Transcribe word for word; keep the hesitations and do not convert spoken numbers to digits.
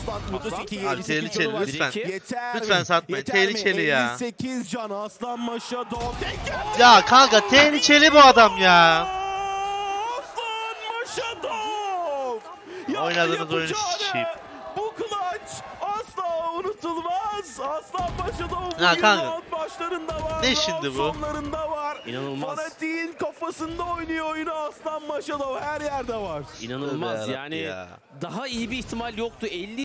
Aslan Aslan. Abi tehlikeli lütfen. Yeter Lütfen mi? satmayın. Yeter Tehlikeli mi? ya. elli sekiz can Aslan Maşado. Ya kanka tehlikeli bu adam ya. Aslan Maşado. Oynadığınız oyunu şişeyim. Bu clutch asla unutulmaz. Aslan Maşado Ya kanka. başlarında var. Ne şimdi bu? Sonlarında var. İnanılmaz. Fanatik'in kafasında oynuyor oyunu Aslan Maşado. Her yerde var. İnanılmaz Tövbe yani ya. daha iyi bir ihtimal yoktu. elli